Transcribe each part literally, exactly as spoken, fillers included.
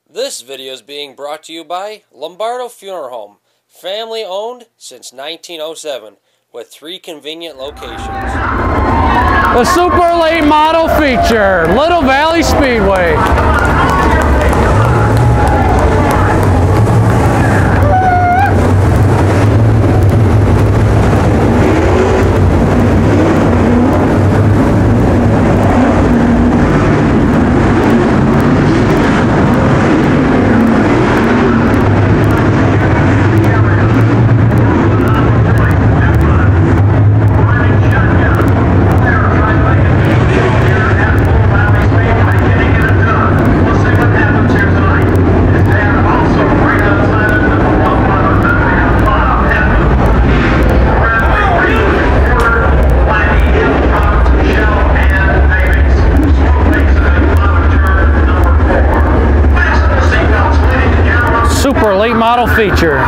This video is being brought to you by Lombardo Funeral Home, family owned since nineteen oh seven, with three convenient locations. The super late model feature, Little Valley Speedway. Super late model feature.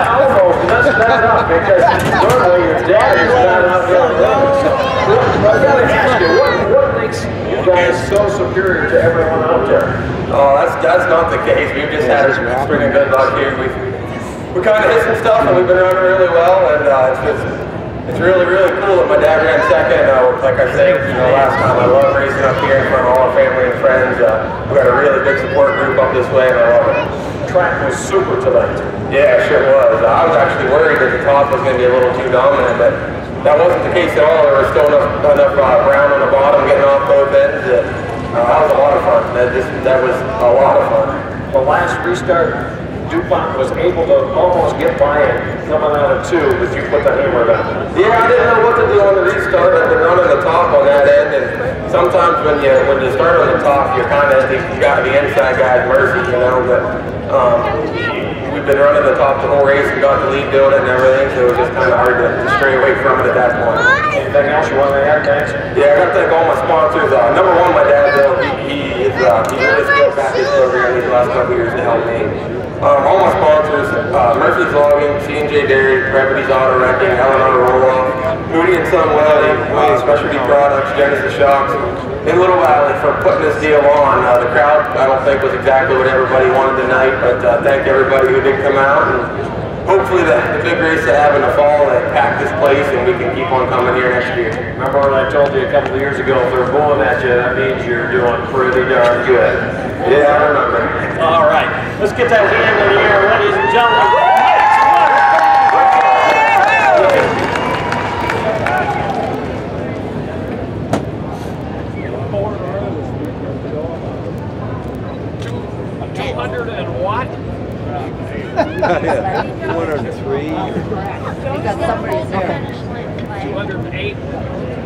almost messed that up because normally your dad is not out there. I gotta ask you, what, what makes you guys so superior to everyone out there? Oh, that's that's not the case. We've just had a string of good luck here. We've we kind of hit some stuff, and we've been running really well, and uh, it's just it's really really cool that my dad ran second. Uh, like I said, you know, last time I love racing up here in front of all our family and friends. Uh, we got a really big support group up this way, and I love it. The track was super tonight. Yeah, it sure was. Uh, I was actually worried that the top was going to be a little too dominant, but that wasn't the case at all. There was still enough enough uh, ground on the bottom, getting off both ends. That, uh, that was a lot of fun. That just that was a lot of fun. The last restart, DuPont was able to almost get by it coming out of two, but you put the hammer down. Yeah, I didn't know what to do on the restart. I've been running the top on that end, and sometimes when you when you start on the top, you're kind of you got the inside guy's mercy, you know. But um, we've been running the top the whole race and got the lead doing it and everything, so it was just kind of hard to, to stray away from it at that point. Anything else you want to add, thanks? Yeah, I got to thank all my sponsors. Uh, number one, my dad, Bill. He, he is uh, he really scaled back his program these last couple years to help me. Um, all my sponsors, uh, Murphy's Logging, C and J Dairy, Previty's Auto Wrecking, Eleanor Roll-Off, Moody and Son Welding, uh, Specialty Products, Genesis Shocks, in Little Valley for putting this deal on. Uh, the crowd, I don't think, was exactly what everybody wanted tonight, but uh, thank everybody who did come out. And hopefully the, the big race they have in the fall, they pack this place and we can keep on coming here next year. Remember what I told you a couple of years ago, if they're booing at you, that means you're doing pretty darn good. Yeah, I remember. All right, let's get that hand in the air, ladies and gentlemen. two hundred and what? two hundred and three. Because somebody's there. two hundred and eight.